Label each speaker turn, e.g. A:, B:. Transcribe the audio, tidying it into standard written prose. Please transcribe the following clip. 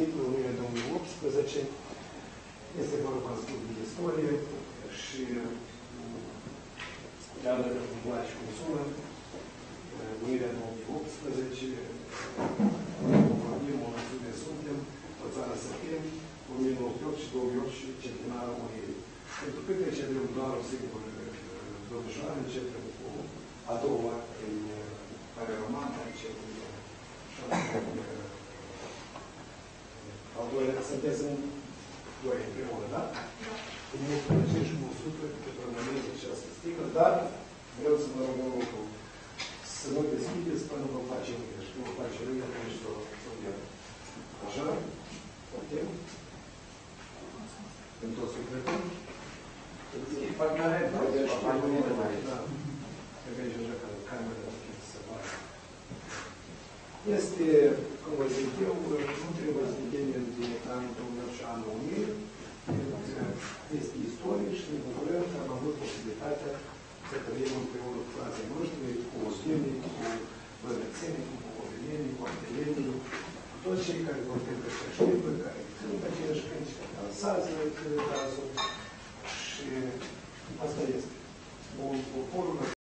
A: titlul Uniunea 2018. Este vorba de istorie și iată că îmi place cum sună. Uniunea 2018, vorbim, unde suntem, o țară să fim, 1908 și 2008 și centenarul Unirii. Pentru că începem doar o singură domnișoară, începem cu a doua, care romană, începem al doilea, sunteți în doi împreună, da? Cu mult plăcere și mult suflet că rămâneți această sticlă, dar vreau să vă rog un lucru. Să nu deschideți până nu vă face greș. Nu vă face rău, atunci să o iau. Așa? Putem? În tot sufletul? Fac care? Da. Cred că aici așa că camera să facă. Este, cum vă zic eu, nu trebuie să vedem din anul 2000 și anul 1000. Este istorie și ne bucurăm că am avut posibilitatea să trăim împreună cu frații noștri, cu ostenii, cu bănățenii, cu popovenenii, cu artelenii, cu toți cei care vorbim pe aceeași limbă, care cântă aceeași cânti, care dansează cântasul. Și asta este. Poporul